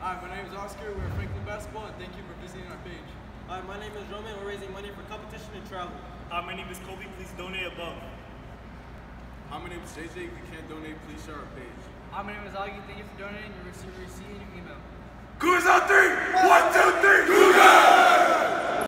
Hi, my name is Oscar. We're Franklin Basketball, and thank you for visiting our page. Hi, my name is Roman. We're raising money for competition and travel. Hi, my name is Kobe. Please donate above. Hi, my name is JJ. If you can't donate, please share our page. Hi, my name is Augie. Thank you for donating. You'll receive a receipt in your email. Cougars on three! 1, 2, 3! Cougars!